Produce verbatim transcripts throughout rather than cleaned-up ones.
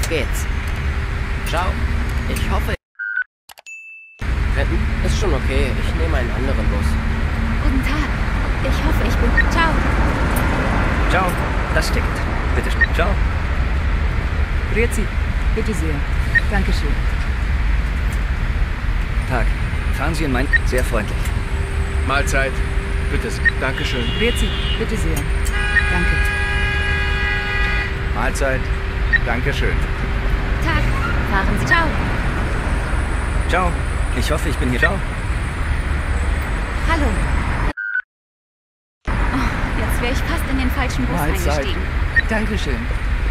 Auf geht's. Ciao. Ich hoffe... Retten ist schon okay. Ich nehme einen anderen Bus. Guten Tag. Ich hoffe, ich bin... Ciao. Ciao. Das Ticket. Bitte schön. Ciao. Grüezi. Bitte sehr. Dankeschön. Tag. Fahren Sie in mein... Sehr freundlich. Mahlzeit. Bitte. Dankeschön. Grüezi. Bitte sehr. Danke. Mahlzeit. Dankeschön. Tag. Fahren Sie. Ciao. Ciao. Ich hoffe, ich bin hier. Ciao. Hallo. Oh, jetzt wäre ich fast in den falschen Bus Mahlzeit. eingestiegen. Dankeschön.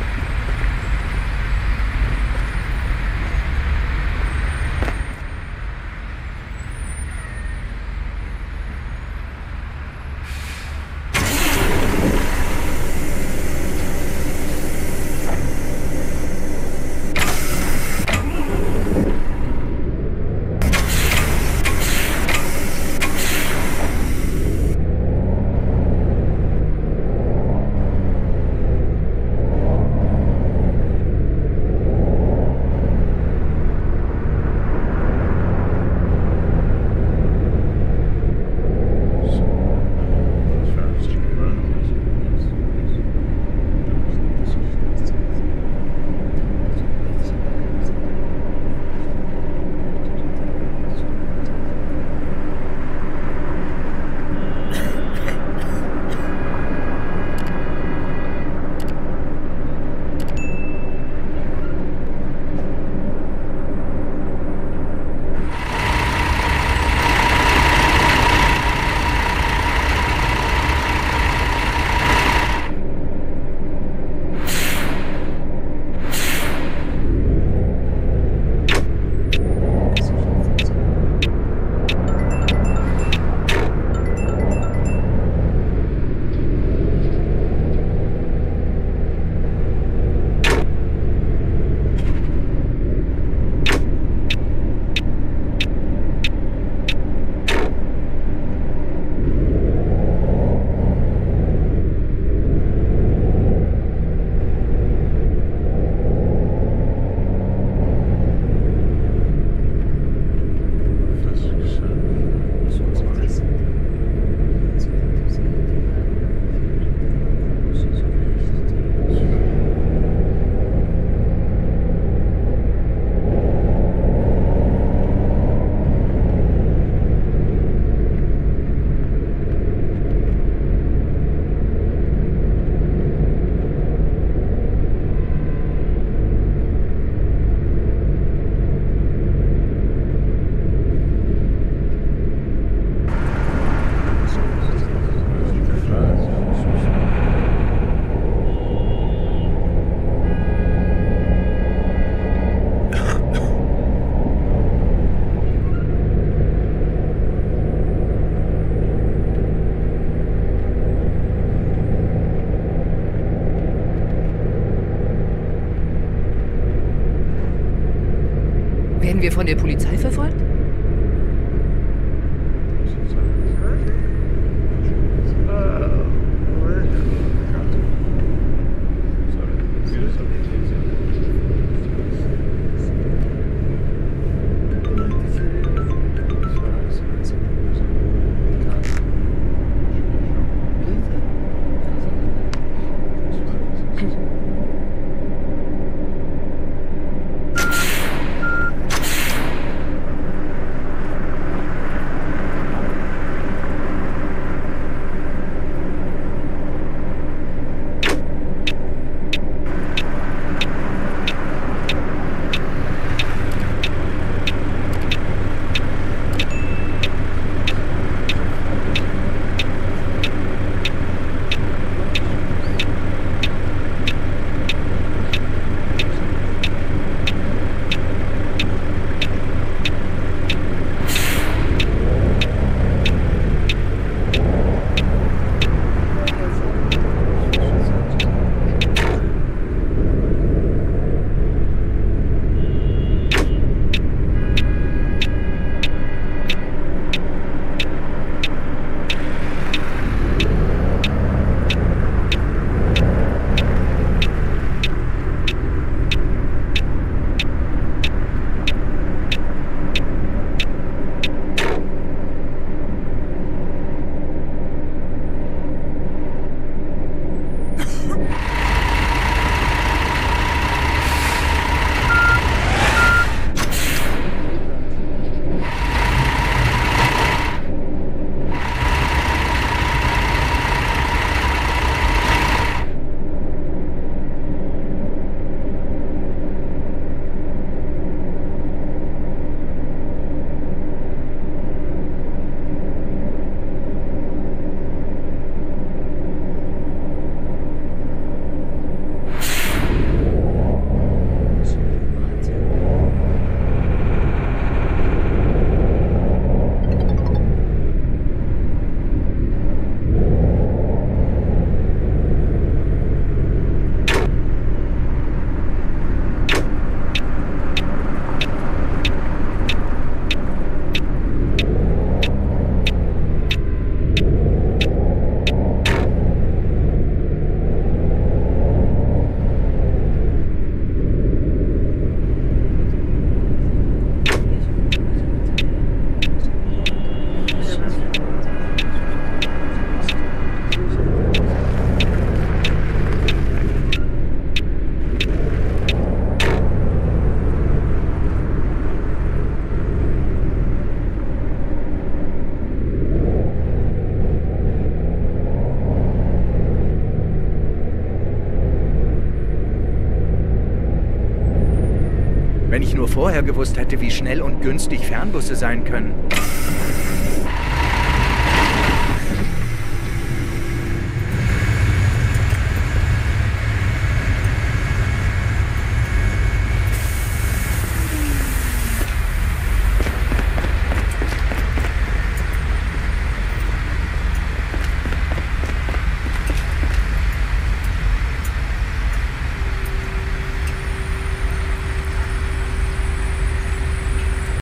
Werden wir von der Polizei verfolgt? Wenn ich nur vorher gewusst hätte, wie schnell und günstig Fernbusse sein können.